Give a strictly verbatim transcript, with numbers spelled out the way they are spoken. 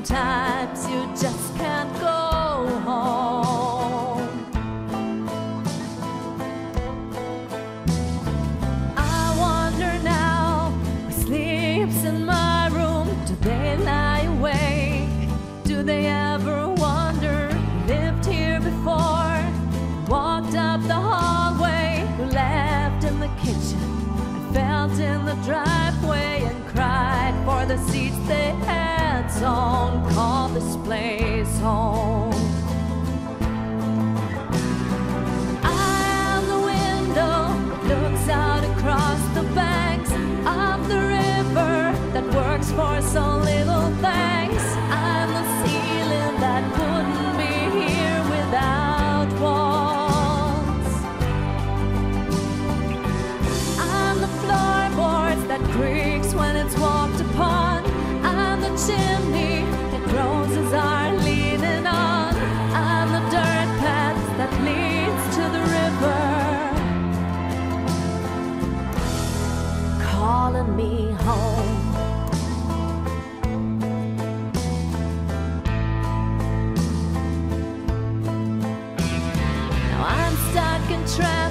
sometimes you just can't go home. I wonder now who sleeps in my room. Do they lie awake? Do they ever wonder who lived here before? Walked up the hallway, who left in the kitchen and felt in the driveway and cried for the seats they had sown. Call this place home. I am the window that looks out across the banks of the river that works for so little thanks. I'm the ceiling that wouldn't be here without walls. I'm the floorboards that creaks when it's walked upon. I'm the chimney that roses are leaning on. I'm the dirt path that leads to the river, calling me home. Now I'm stuck in traffic